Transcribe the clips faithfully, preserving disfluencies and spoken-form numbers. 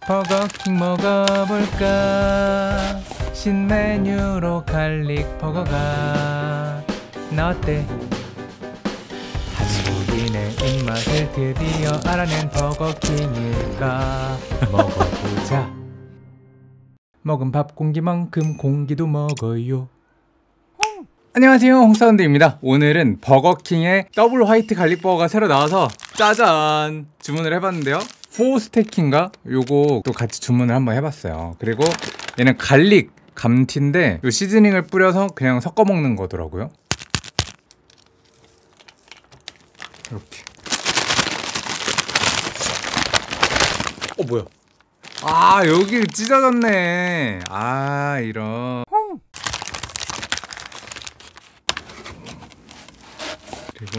버거킹 먹어볼까? 신메뉴로 갈릭 버거가 나 어때? 한국인의 입맛을 드디어 알아낸 버거킹일까? 먹어보자. 먹은 밥 공기만큼 공기도 먹어요. 안녕하세요, 홍사운드입니다. 오늘은 버거킹의 더블 화이트 갈릭 버거가 새로 나와서 짜잔! 주문을 해봤는데요. 포 스테이크인가? 요거 또 같이 주문을 한번 해봤어요. 그리고 얘는 갈릭 감튀인데 요 시즈닝을 뿌려서 그냥 섞어 먹는 거더라고요. 이렇게. 어 뭐야? 아 여기 찢어졌네. 아 이런. 그리고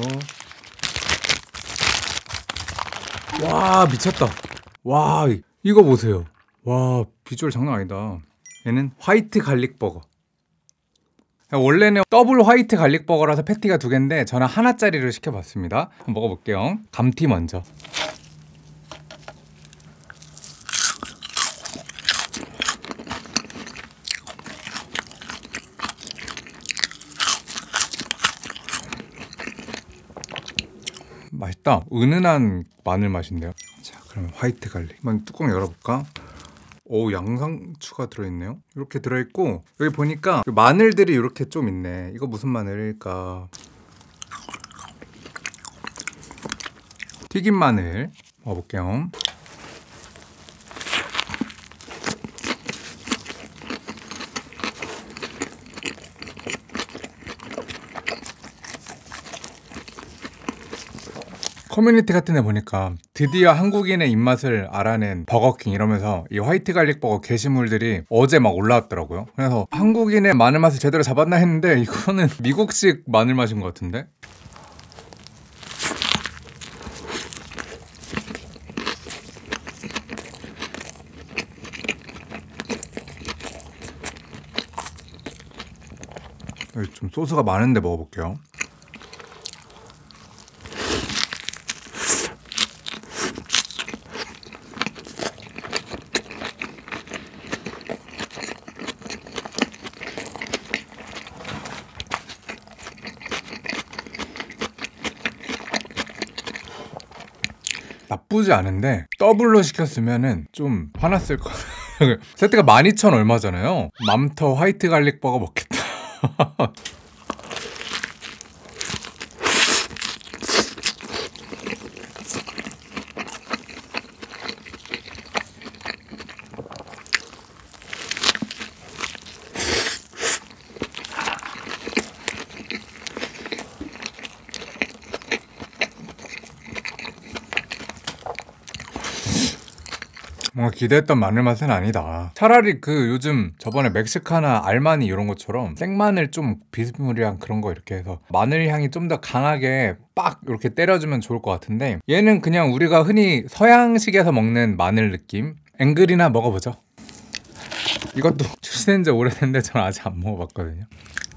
와 미쳤다. 와 이거 보세요. 와 비주얼 장난 아니다. 얘는 화이트 갈릭 버거. 원래는 더블 화이트 갈릭 버거라서 패티가 두 개인데 저는 하나짜리를 시켜봤습니다. 한번 먹어볼게요. 감튀 먼저. 맛있다. 은은한 마늘 맛인데요. 자, 그러면 화이트 갈릭. 한번 뚜껑 열어볼까? 오, 양상추가 들어있네요. 이렇게 들어있고 여기 보니까 마늘들이 이렇게 좀 있네. 이거 무슨 마늘일까? 튀김 마늘 먹어볼게요. 커뮤니티 같은 데 보니까 드디어 한국인의 입맛을 알아낸 버거킹 이러면서 이 화이트 갈릭 버거 게시물들이 어제 막 올라왔더라고요. 그래서 한국인의 마늘 맛을 제대로 잡았나 했는데 이거는 미국식 마늘 맛인 것 같은데? 여기 좀 소스가 많은데 먹어볼게요. 나쁘지 않은데 더블로 시켰으면은 좀 화났을 거야. 세트가 만 이천 얼마잖아요. 맘터 화이트 갈릭 버거 먹겠다. 뭔가 기대했던 마늘 맛은 아니다. 차라리 그 요즘 저번에 멕시카나 알마니 이런 것처럼 생마늘 좀 비스무리한 그런 거 이렇게 해서 마늘 향이 좀 더 강하게 빡 이렇게 때려주면 좋을 것 같은데 얘는 그냥 우리가 흔히 서양식에서 먹는 마늘 느낌? 앵글이나 먹어보죠. 이것도 출시된 지 오래됐는데 저는 아직 안 먹어봤거든요.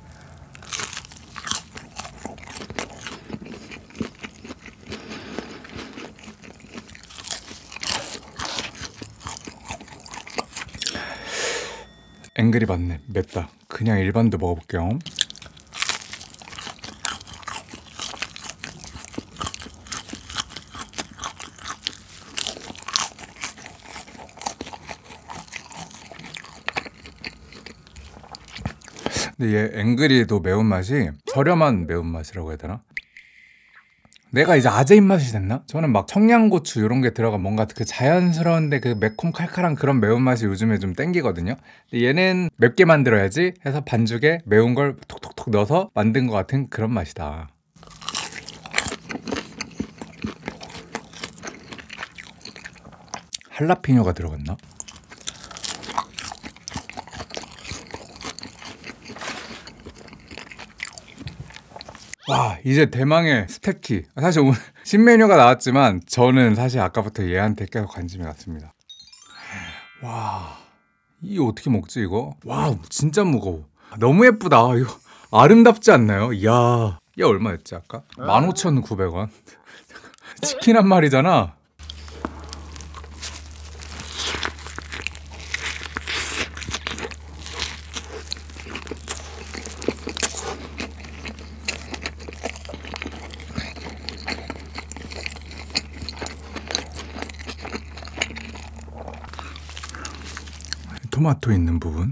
앵글이 맞네. 맵다. 그냥 일반도 먹어볼게요. 근데 얘 앵글이도 매운맛이 저렴한 매운맛이라고 해야 되나? 내가 이제 아재 입맛이 됐나? 저는 막 청양고추 이런 게 들어간 뭔가 그 자연스러운데 그 매콤 칼칼한 그런 매운맛이 요즘에 좀 땡기거든요. 근데 얘는 맵게 만들어야지 해서 반죽에 매운 걸 톡톡톡 넣어서 만든 것 같은 그런 맛이다. 할라피뇨가 들어갔나? 와 이제 대망의 스테이크. 사실 오늘 신메뉴가 나왔지만 저는 사실 아까부터 얘한테 계속 관심이 갔습니다. 와 이거 어떻게 먹지 이거? 와 진짜 무거워. 너무 예쁘다. 이거 아름답지 않나요? 이야 얘 얼마였지 아까? 만 오천구백 원. 치킨 한 마리잖아. 토마토 있는 부분.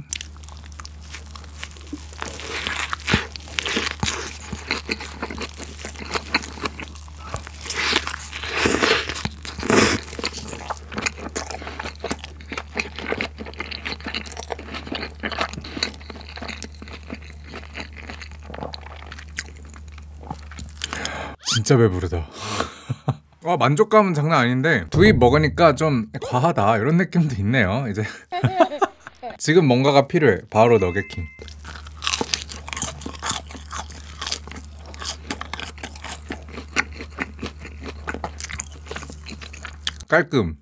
진짜 배부르다. 와, 만족감은 장난 아닌데 두입 먹으니까 좀 과하다 이런 느낌도 있네요. 이제 지금 뭔가가 필요해. 바로 너겟킹. 깔끔.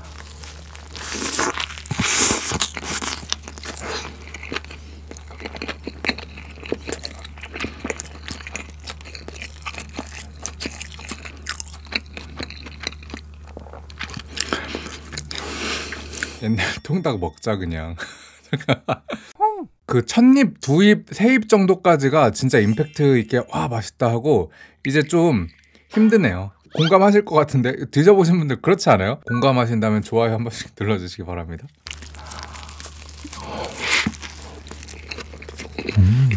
옛날 통닭 먹자 그냥. 그 첫입, 두입, 세입 정도까지가 진짜 임팩트 있게 와 맛있다 하고 이제 좀 힘드네요. 공감하실 것 같은데 드셔보신 분들 그렇지 않아요? 공감하신다면 좋아요 한 번씩 눌러주시기 바랍니다. 음.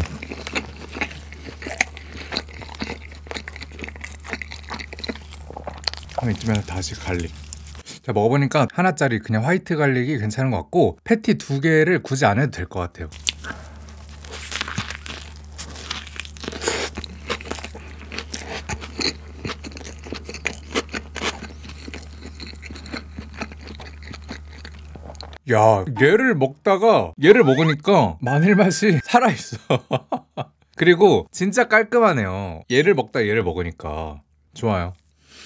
이쯤에서 다시 갈릭. 자, 먹어보니까 하나짜리 그냥 화이트 갈릭이 괜찮은 것 같고 패티 두 개를 굳이 안 해도 될 것 같아요. 야, 얘를 먹다가 얘를 먹으니까 마늘 맛이 살아있어. 그리고 진짜 깔끔하네요. 얘를 먹다 얘를 먹으니까 좋아요.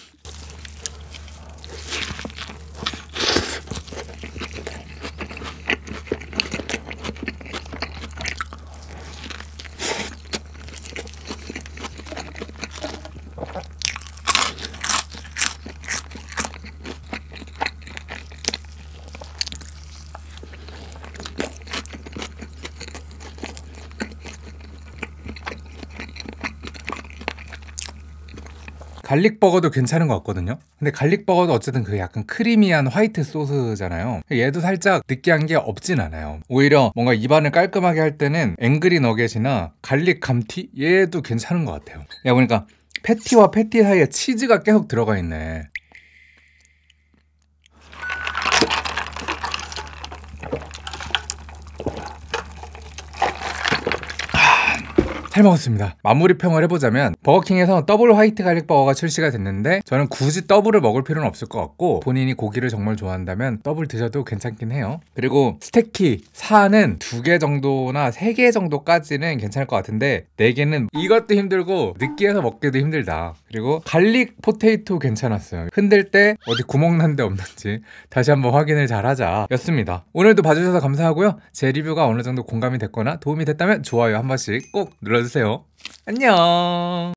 갈릭버거도 괜찮은 것 같거든요. 근데 갈릭버거도 어쨌든 그 약간 크리미한 화이트 소스잖아요. 얘도 살짝 느끼한 게 없진 않아요. 오히려 뭔가 입안을 깔끔하게 할 때는 앵그리 너겟이나 갈릭 감튀? 얘도 괜찮은 것 같아요. 야, 보니까 패티와 패티 사이에 치즈가 계속 들어가 있네. 잘 먹었습니다. 마무리 평을 해보자면 버거킹에서 더블 화이트 갈릭 버거가 출시가 됐는데 저는 굳이 더블을 먹을 필요는 없을 것 같고 본인이 고기를 정말 좋아한다면 더블 드셔도 괜찮긴 해요. 그리고 스테이키 사는 두 개 정도나 세 개 정도까지는 괜찮을 것 같은데 네 개는 이것도 힘들고 느끼해서 먹기도 힘들다. 그리고 갈릭 포테이토 괜찮았어요. 흔들 때 어디 구멍 난 데 없는지 다시 한번 확인을 잘 하자 였습니다. 오늘도 봐주셔서 감사하고요. 제 리뷰가 어느 정도 공감이 됐거나 도움이 됐다면 좋아요 한 번씩 꼭 눌러주세요. 안녕.